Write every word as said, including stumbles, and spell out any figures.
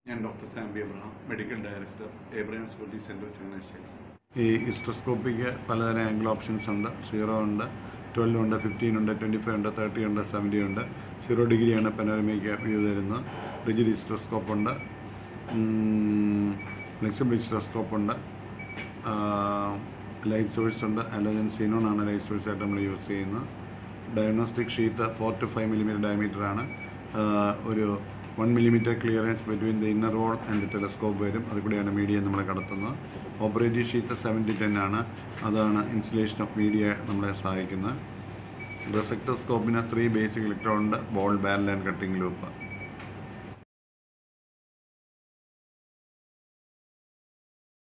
ഞാൻ doctor Sambi Abraham, medical director, Abraham's body centre, Changanassery. ഈ ഹിസ്റ്ററോസ്കോപ്പിക്ക് പലതരം ആംഗിൾ ഓപ്ഷൻസ് ഉണ്ട്. സീറോ ഉണ്ട്, ട്വൽവ് ഉണ്ട്, ഫിഫ്റ്റീൻ ഉണ്ട്, ട്വൻറ്റി ഫൈവ് ഉണ്ട്, തേർട്ടി ഉണ്ട്, സെവൻറ്റി ഉണ്ട്. സീറോ ഡിഗ്രിയാണ് പനോരമയ്ക്ക് വ്യൂ തരുന്നത്. റിജിഡ് ഹിസ്റ്ററോസ്കോപ്പ് ഉണ്ട്, ഫ്ലെക്സിബിൾ ഹിസ്റ്ററോസ്കോപ്പ് ഉണ്ട്, ലൈറ്റ് സോഴ്സ് ഉണ്ട്. അലോജൻ സീനോൺ ആണ് ലൈറ്റ് സോഴ്സായിട്ട് നമ്മൾ യൂസ് ചെയ്യുന്നത്. Diagnostic sheath four to five millimetre ഡയമീറ്ററാണ്. ഒരു one millimetre clearance between the inner wall and the telescope വരും. അതിൽ കൂടെയാണ് മീഡിയ നമ്മൾ കടത്തുന്നത്. ഓപ്പറേറ്റീവ് ഷീറ്റ് സെവൻറ്റി ടെൻ ആണ്. അതാണ് ഇൻസുലേഷൻ ഓഫ് മീഡിയ നമ്മളെ സഹായിക്കുന്നത്. റെസെക്ടോസ്കോപ്പിന് ത്രീ ബേസിക് ഇലക്ട്രോഡ് ഉണ്ട്, ball, barrel and cutting loop.